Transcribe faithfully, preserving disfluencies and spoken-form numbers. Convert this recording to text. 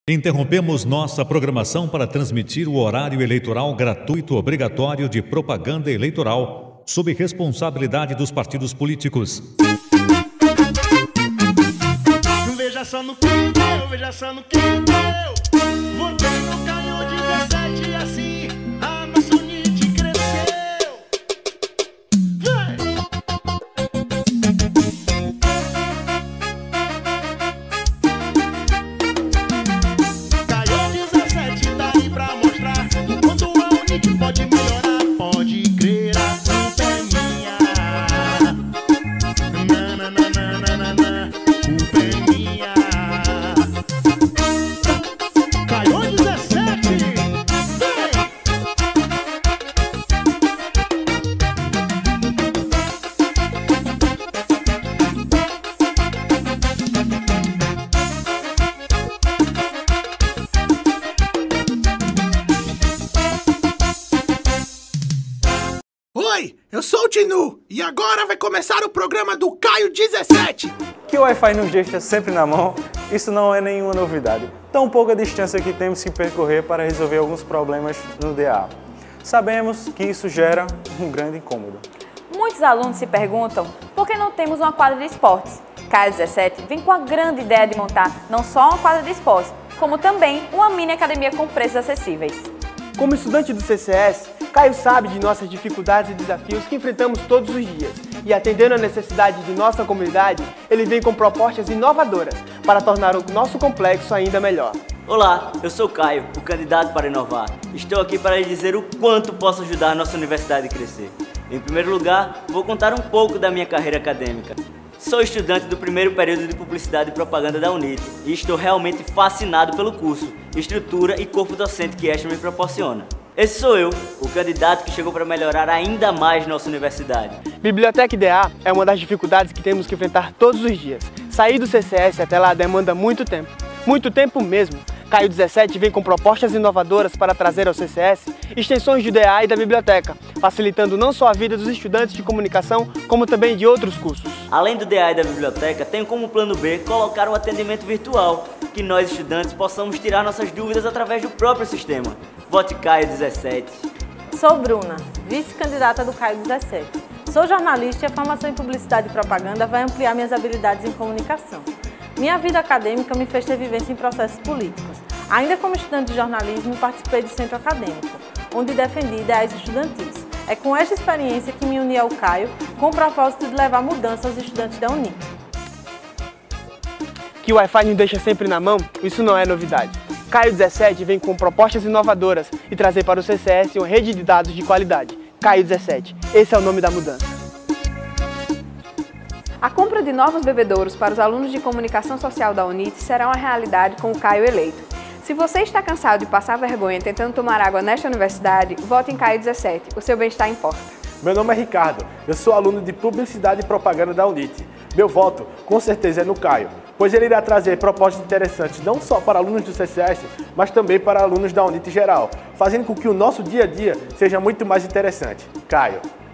Interrompemos nossa programação para transmitir o horário eleitoral gratuito obrigatório de propaganda eleitoral sob responsabilidade dos partidos políticos. Veja só no que deu, veja só no que deu. Votei no Caio dezessete e assim a nossa unidade cresceu. Vai! Caio dezessete tá aí pra mostrar o quanto a unidade pode melhorar. Pode crer, a culpa é minha. Na, na, na, na, na, na, na. Culpa é minha. Caio dezessete, vem! Oi, eu sou o Tinu e agora vai começar o programa do Caio dezessete. Que o Wi-Fi nos deixa sempre na mão, isso não é nenhuma novidade. Tão pouca distância que temos que percorrer para resolver alguns problemas no D A. Sabemos que isso gera um grande incômodo. Muitos alunos se perguntam por que não temos uma quadra de esportes. Caio dezessete vem com a grande ideia de montar não só uma quadra de esportes, como também uma mini academia com preços acessíveis. Como estudante do C C S, Caio sabe de nossas dificuldades e desafios que enfrentamos todos os dias. E atendendo à necessidade de nossa comunidade, ele vem com propostas inovadoras para tornar o nosso complexo ainda melhor. Olá, eu sou Caio, o candidato para inovar. Estou aqui para lhe dizer o quanto posso ajudar a nossa universidade a crescer. Em primeiro lugar, vou contar um pouco da minha carreira acadêmica. Sou estudante do primeiro período de Publicidade e Propaganda da UNIT e estou realmente fascinado pelo curso, estrutura e corpo docente que esta me proporciona. Esse sou eu, o candidato que chegou para melhorar ainda mais nossa universidade. Biblioteca I D A é uma das dificuldades que temos que enfrentar todos os dias. Sair do C C S até lá demanda muito tempo, muito tempo mesmo. Caio dezessete vem com propostas inovadoras para trazer ao C C S extensões do D A e da biblioteca, facilitando não só a vida dos estudantes de comunicação, como também de outros cursos. Além do D A e da biblioteca, tenho como plano B colocar um atendimento virtual, que nós estudantes possamos tirar nossas dúvidas através do próprio sistema. Vote Caio dezessete. Sou Bruna, vice-candidata do Caio dezessete. Sou jornalista e a formação em Publicidade e Propaganda vai ampliar minhas habilidades em comunicação. Minha vida acadêmica me fez ter vivência em processos políticos. Ainda como estudante de jornalismo, participei do centro acadêmico, onde defendi ideais estudantis. É com esta experiência que me uni ao Caio, com o propósito de levar mudança aos estudantes da UNIT. Que o Wi-Fi nos deixa sempre na mão, isso não é novidade. Caio dezessete vem com propostas inovadoras e trazer para o C C S uma rede de dados de qualidade. Caio dezessete, esse é o nome da mudança. A compra de novos bebedouros para os alunos de comunicação social da UNIT será uma realidade com o Caio eleito. Se você está cansado de passar vergonha tentando tomar água nesta universidade, vote em Caio dezessete, o seu bem-estar importa. Meu nome é Ricardo, eu sou aluno de Publicidade e Propaganda da UNIT. Meu voto, com certeza, é no Caio, pois ele irá trazer propostas interessantes não só para alunos do C C S, mas também para alunos da UNIT geral, fazendo com que o nosso dia a dia seja muito mais interessante. Caio.